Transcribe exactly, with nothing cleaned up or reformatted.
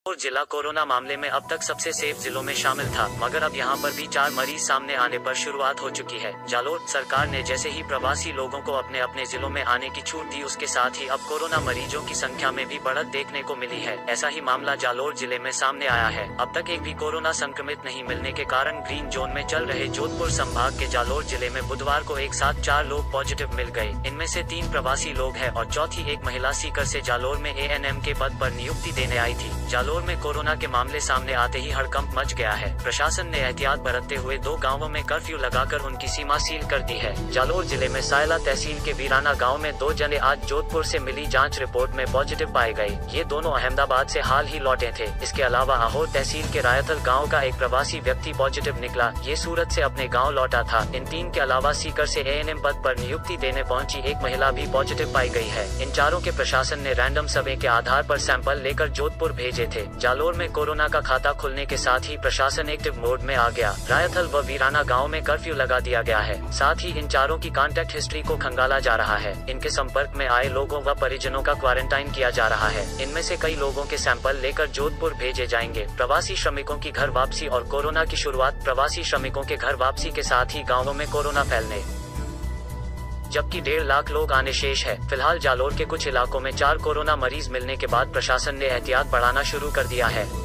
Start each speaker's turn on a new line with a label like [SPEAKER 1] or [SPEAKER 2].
[SPEAKER 1] और जिला कोरोना मामले में अब तक सबसे सेफ जिलों में शामिल था, मगर अब यहां पर भी चार मरीज सामने आने पर शुरुआत हो चुकी है। जालोर सरकार ने जैसे ही प्रवासी लोगों को अपने अपने जिलों में आने की छूट दी, उसके साथ ही अब कोरोना मरीजों की संख्या में भी बढ़त देखने को मिली है। ऐसा ही मामला जालोर जिले में सामने आया है। अब तक एक भी कोरोना संक्रमित नहीं मिलने के कारण ग्रीन जोन में चल रहे जोधपुर संभाग के जालोर जिले में बुधवार को एक साथ चार लोग पॉजिटिव मिल गए। इनमें से तीन प्रवासी लोग हैं और चौथी एक महिला सीकर से जालोर में ए एन एम के पद पर नियुक्ति देने आई थी। जालोर में कोरोना के मामले सामने आते ही हड़कंप मच गया है। प्रशासन ने एहतियात बरतते हुए दो गांवों में कर्फ्यू लगाकर उनकी सीमा सील कर दी है। जालोर जिले में सायला तहसील के वीराना गांव में दो जने आज जोधपुर से मिली जांच रिपोर्ट में पॉजिटिव पाए गए। ये दोनों अहमदाबाद से हाल ही लौटे थे। इसके अलावा आहोर तहसील के रायथल गाँव का एक प्रवासी व्यक्ति पॉजिटिव निकला। ये सूरत से अपने गाँव लौटा था। इन तीन के अलावा सीकर से ए एन एम पद पर नियुक्ति देने पहुंची एक महिला भी पॉजिटिव पाई गई है। इन चारों के प्रशासन ने रैंडम सर्वे के आधार पर सैंपल लेकर जोधपुर भेजे थे। जालोर में कोरोना का खाता खुलने के साथ ही प्रशासन एक्टिव मोड में आ गया। रायथल व वीराना गांव में कर्फ्यू लगा दिया गया है। साथ ही इन चारों की कांटेक्ट हिस्ट्री को खंगाला जा रहा है। इनके संपर्क में आए लोगों व परिजनों का क्वारंटाइन किया जा रहा है। इनमें से कई लोगों के सैंपल लेकर जोधपुर भेजे जाएंगे। प्रवासी श्रमिकों की घर वापसी और कोरोना की शुरुआत। प्रवासी श्रमिकों के घर वापसी के साथ ही गाँवों में कोरोना फैलने जबकि डेढ़ लाख लोग आने शेष है। फिलहाल जालोर के कुछ इलाकों में चार कोरोना मरीज मिलने के बाद प्रशासन ने एहतियात बढ़ाना शुरू कर दिया है।